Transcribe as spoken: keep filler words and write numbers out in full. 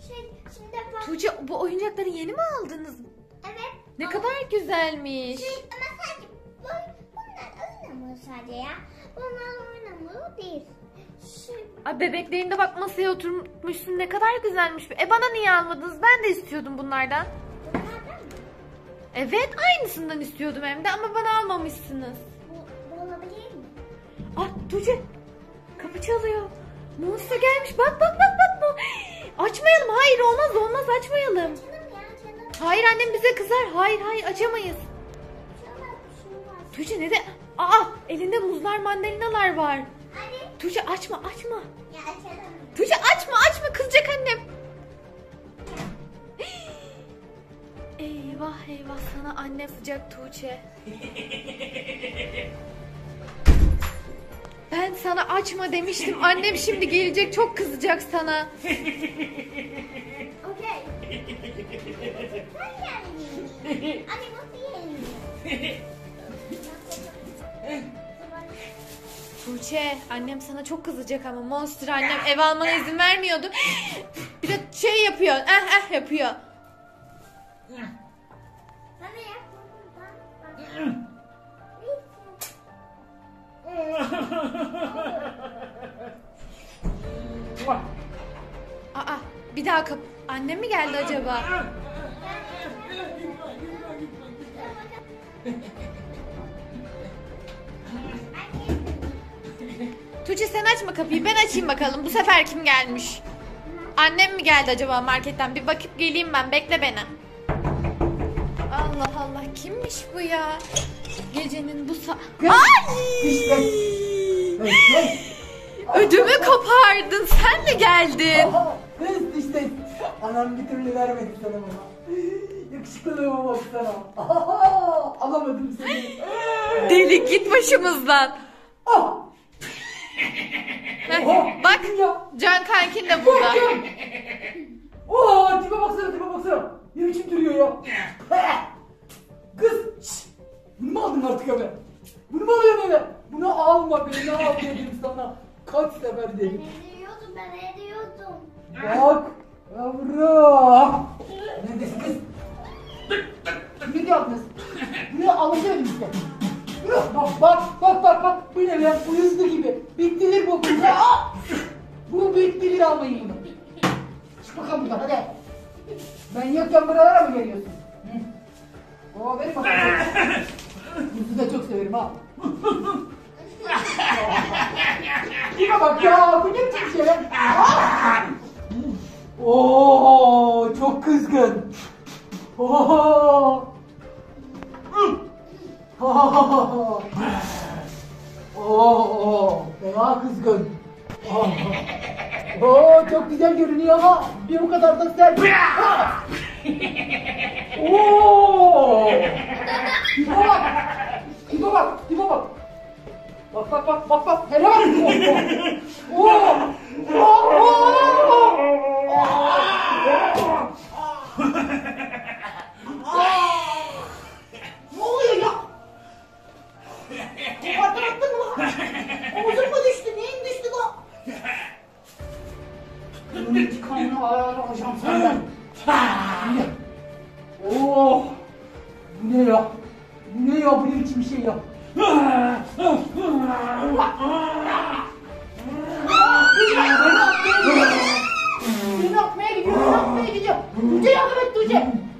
Şey, şimdi bak. Tuğçe bu oyuncakları yeni mi aldınız? Evet. Ne ama, kadar güzelmiş. Şey, ama sadece bu, bunlar oynamıyor sadece ya. Bunlar oynamıyor değil. Şey, Ay bebeklerini de bak masaya oturmuşsun, ne kadar güzelmiş. E bana niye almadınız? Ben de istiyordum bunlardan. bunlardan mı? Evet, aynısından istiyordum hem de ama bana almamışsınız. Bu, bu olabilir mi? Ah Tuğçe, kapı çalıyor. Musa gelmiş, bak bak bak bak. bak. Açmayalım, hayır olmaz olmaz, açmayalım. Canım ya canım. Hayır, annem bize kızar. Hayır hayır, açamayız. Şu var, şu var. Tuğçe ne de? Aa, elinde muzlar, mandalinalar var. Hadi. Tuğçe açma açma. Ya açalım. Tuğçe açma açma, kızacak annem. Eyvah eyvah, sana anne sıcak Tuğçe. Ben sana açma demiştim. Annem şimdi gelecek, çok kızacak sana. Okey. Sen yani. Anne nasıl yiyelim? Tuğçe, annem sana çok kızacak ama Monster annem ev almana izin vermiyordu. Bir de şey yapıyor. Eh eh yapıyor. Bana yapma. Aa, bir daha kap. Annem mi geldi acaba? Tuğçe sen açma kapıyı, ben açayım bakalım. Bu sefer kim gelmiş? Annem mi geldi acaba marketten? Bir bakıp geleyim ben, bekle beni. Allah Allah, kimmiş bu ya? Gecenin bu sa... Ay! Ödümü kopardın, sen mi geldin? Aha, kız işte. Anam bir türlü vermedi sana bana. Yakışıklılığıma baksana. Aha, alamadım seni. Deli, git başımızdan. Ah! Heh, Oha, bak, ya. Can kankin de burada. Oo, tipe baksana, tipe baksana. Ne biçim duruyor ya? Kız, şşt. Bunu mu aldın artık eve? Bunu mu alıyorsun eve? Bunu alma, beni al dedim sana. Kaç sefer dedim. Ben ediyordum, ben ediyordum. Bak, yavrum. Neredesin kız? Ne yaptınız? Bunu alacağım işte. Bak, bak, bak, bak, bak. Bu ne be? Bu hızlı gibi. Bittilir bu. Aa! Bu bittilir, almayın bunu. Çık bakalım buradan, hadi. Ben yokken buralara mı geliyorsun? Hı? Oo, benim bakalım. Kuzu da çok severim ha. Kime bak ya, bu ne biçim şey ya? Oo, çok kızgın. Oo. Oo. Oo, fena kızgın. Oo. Oo, çok güzel görünüyor ama bir o kadar da sert. Oo. Tipe bak. Tipe bak, tipe bak. Bak bak bak bak bak. Hele bak. Oo. Oo. Oo. Ne oluyor ya? Kopartan attın mı lan? Omuzun mu düştü? Neyin düştü lan? Bunun intikamını alacağım senden. Oh! Bu ne ya? Bu ne ya? Bu ne biçim bir şey ya? Beni atmaya gidiyor. Beni atmaya gidiyor. Beni atmaya gidiyor. Tuğçe yardım et Tuğçe.